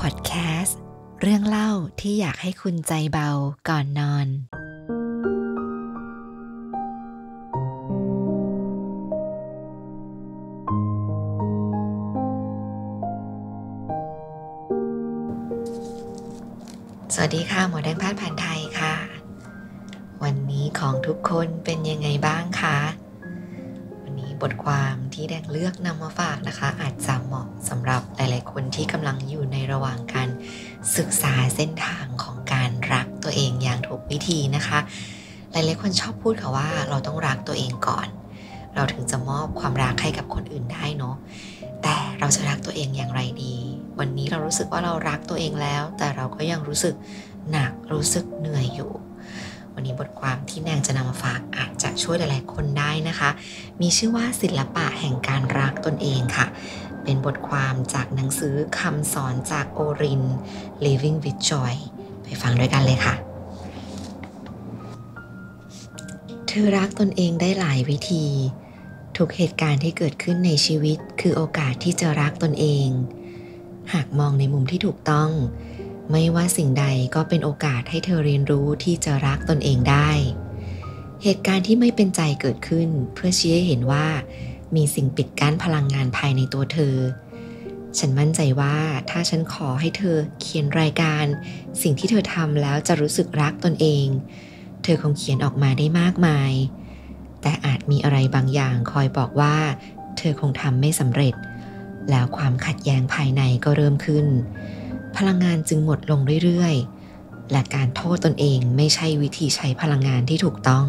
พอดแคสต์เรื่องเล่าที่อยากให้คุณใจเบาก่อนนอนสวัสดีค่ะหมอแดงแพทย์แผนไทยค่ะวันนี้ของทุกคนเป็นยังไงบ้างคะวันนี้บทความที่แดงเลือกนำมาฝากนะคะอาจจะเหมาะสำหรับหลายๆคนที่กำลังอยู่ในระหว่างการศึกษาเส้นทางของการรักตัวเองอย่างถูกวิธีนะคะหลายๆคนชอบพูดค่ะว่าเราต้องรักตัวเองก่อนเราถึงจะมอบความรักให้กับคนอื่นได้เนาะแต่เราจะรักตัวเองอย่างไรดีวันนี้เรารู้สึกว่าเรารักตัวเองแล้วแต่เราก็ยังรู้สึกหนักรู้สึกเหนื่อยอยู่วันนี้บทความที่แนงจะนำมาฝากอาจจะช่วยหลายๆคนได้นะคะมีชื่อว่าศิลปะแห่งการรักตนเองค่ะเป็นบทความจากหนังสือคำสอนจากโอริน Living with Joy ไปฟังด้วยกันเลยค่ะเธอรักตนเองได้หลายวิธีทุกเหตุการณ์ที่เกิดขึ้นในชีวิตคือโอกาสที่จะรักตนเองหากมองในมุมที่ถูกต้องไม่ว่าสิ่งใดก็เป็นโอกาสให้เธอเรียนรู้ที่จะรักตนเองได้เหตุการณ์ที่ไม่เป็นใจเกิดขึ้นเพื่อชี้ให้เห็นว่ามีสิ่งปิดกั้นพลังงานภายในตัวเธอฉันมั่นใจว่าถ้าฉันขอให้เธอเขียนรายการสิ่งที่เธอทำแล้วจะรู้สึกรักตนเองเธอคงเขียนออกมาได้มากมายแต่อาจมีอะไรบางอย่างคอยบอกว่าเธอคงทำไม่สำเร็จแล้วความขัดแย้งภายในก็เริ่มขึ้นพลังงานจึงหมดลงเรื่อยๆและการโทษตนเองไม่ใช่วิธีใช้พลังงานที่ถูกต้อง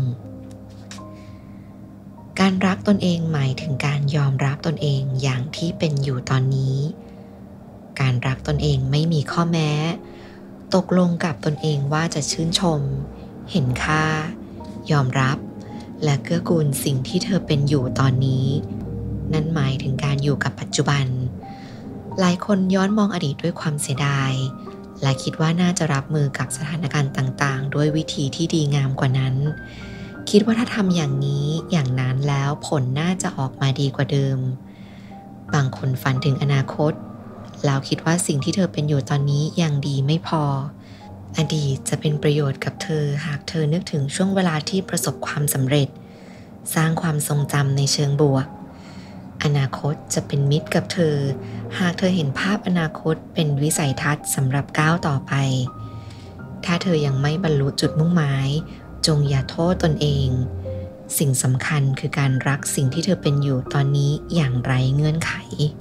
การรักตนเองหมายถึงการยอมรับตนเองอย่างที่เป็นอยู่ตอนนี้การรักตนเองไม่มีข้อแม้ตกลงกับตนเองว่าจะชื่นชมเห็นค่ายอมรับและเกื้อกูลสิ่งที่เธอเป็นอยู่ตอนนี้นั่นหมายถึงการอยู่กับปัจจุบันหลายคนย้อนมองอดีตด้วยความเสียดายและคิดว่าน่าจะรับมือกับสถานการณ์ต่างๆด้วยวิธีที่ดีงามกว่านั้นคิดว่าถ้าทำอย่างนี้อย่างนั้นแล้วผลน่าจะออกมาดีกว่าเดิมบางคนฝันถึงอนาคตแล้วคิดว่าสิ่งที่เธอเป็นอยู่ตอนนี้ยังดีไม่พออดีตจะเป็นประโยชน์กับเธอหากเธอนึกถึงช่วงเวลาที่ประสบความสำเร็จสร้างความทรงจำในเชิงบวกอนาคตจะเป็นมิตรกับเธอหากเธอเห็นภาพอนาคตเป็นวิสัยทัศน์สำหรับก้าวต่อไปถ้าเธอยังไม่บรรลุจุดมุ่งหมายจงอย่าโทษตนเองสิ่งสำคัญคือการรักสิ่งที่เธอเป็นอยู่ตอนนี้อย่างไร้เงื่อนไข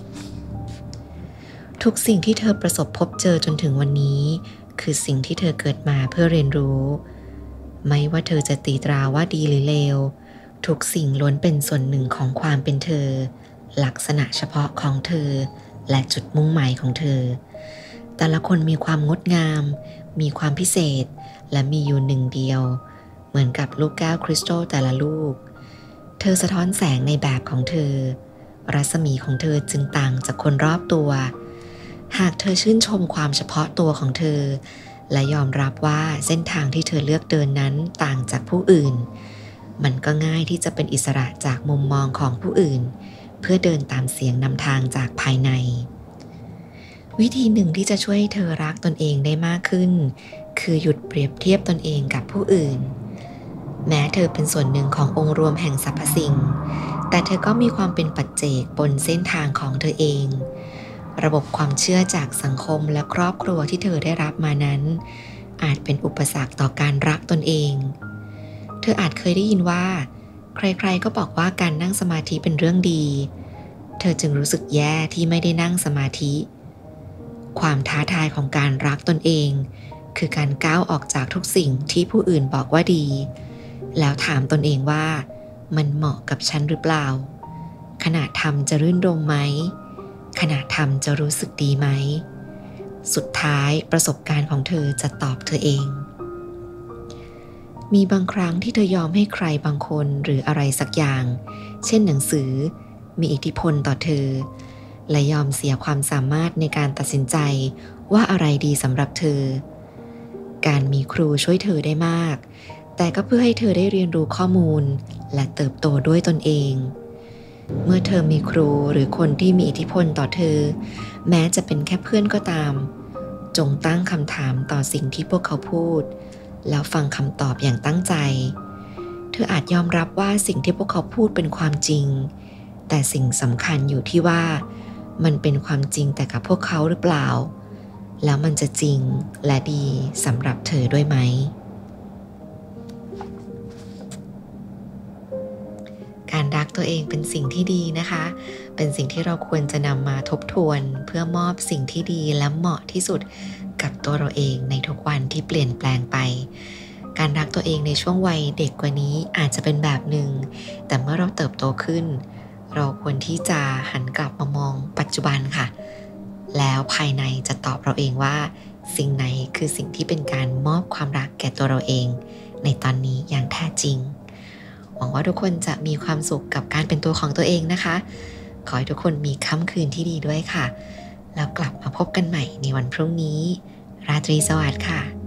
ทุกสิ่งที่เธอประสบพบเจอจนถึงวันนี้คือสิ่งที่เธอเกิดมาเพื่อเรียนรู้ไม่ว่าเธอจะตีตราว่าดีหรือเลวทุกสิ่งล้วนเป็นส่วนหนึ่งของความเป็นเธอลักษณะเฉพาะของเธอและจุดมุ่งหมายของเธอแต่ละคนมีความงดงามมีความพิเศษและมีอยู่หนึ่งเดียวเหมือนกับลูกแก้วคริสตัลแต่ละลูกเธอสะท้อนแสงในแบบของเธอรัศมีของเธอจึงต่างจากคนรอบตัวหากเธอชื่นชมความเฉพาะตัวของเธอและยอมรับว่าเส้นทางที่เธอเลือกเดินนั้นต่างจากผู้อื่นมันก็ง่ายที่จะเป็นอิสระจากมุมมองของผู้อื่นเพื่อเดินตามเสียงนำทางจากภายในวิธีหนึ่งที่จะช่วยให้เธอรักตนเองได้มากขึ้นคือหยุดเปรียบเทียบตนเองกับผู้อื่นแม้เธอเป็นส่วนหนึ่งขององค์รวมแห่งสรรพสิ่งแต่เธอก็มีความเป็นปัจเจกบนเส้นทางของเธอเองระบบความเชื่อจากสังคมและครอบครัวที่เธอได้รับมานั้นอาจเป็นอุปสรรคต่อการรักตนเองเธออาจเคยได้ยินว่าใครๆก็บอกว่าการนั่งสมาธิเป็นเรื่องดีเธอจึงรู้สึกแย่ที่ไม่ได้นั่งสมาธิความท้าทายของการรักตนเองคือการก้าวออกจากทุกสิ่งที่ผู้อื่นบอกว่าดีแล้วถามตนเองว่ามันเหมาะกับฉันหรือเปล่าขณะทำจะรื่นรมไหมขณะทำจะรู้สึกดีไหมสุดท้ายประสบการณ์ของเธอจะตอบเธอเองมีบางครั้งที่เธอยอมให้ใครบางคนหรืออะไรสักอย่างเช่นหนังสือมีอิทธิพลต่อเธอและยอมเสียความสามารถในการตัดสินใจว่าอะไรดีสำหรับเธอการมีครูช่วยเธอได้มากแต่ก็เพื่อให้เธอได้เรียนรู้ข้อมูลและเติบโตด้วยตนเองเมื่อเธอมีครูหรือคนที่มีอิทธิพลต่อเธอแม้จะเป็นแค่เพื่อนก็ตามจงตั้งคำถามต่อสิ่งที่พวกเขาพูดแล้วฟังคำตอบอย่างตั้งใจเธออาจยอมรับว่าสิ่งที่พวกเขาพูดเป็นความจริงแต่สิ่งสำคัญอยู่ที่ว่ามันเป็นความจริงแต่กับพวกเขาหรือเปล่าแล้วมันจะจริงและดีสำหรับเธอด้วยไหมการรักตัวเองเป็นสิ่งที่ดีนะคะเป็นสิ่งที่เราควรจะนำมาทบทวนเพื่อมอบสิ่งที่ดีและเหมาะที่สุดกับตัวเราเองในทุกวันที่เปลี่ยนแปลงไปการรักตัวเองในช่วงวัยเด็กกว่านี้อาจจะเป็นแบบหนึ่งแต่เมื่อเราเติบโตขึ้นเราควรที่จะหันกลับมามองปัจจุบันค่ะแล้วภายในจะตอบเราเองว่าสิ่งไหนคือสิ่งที่เป็นการมอบความรักแก่ตัวเราเองในตอนนี้อย่างแท้จริงหวังว่าทุกคนจะมีความสุขกับการเป็นตัวของตัวเองนะคะขอให้ทุกคนมีค่ำคืนที่ดีด้วยค่ะแล้วกลับมาพบกันใหม่ในวันพรุ่งนี้ราตรีสวัสดิ์ค่ะ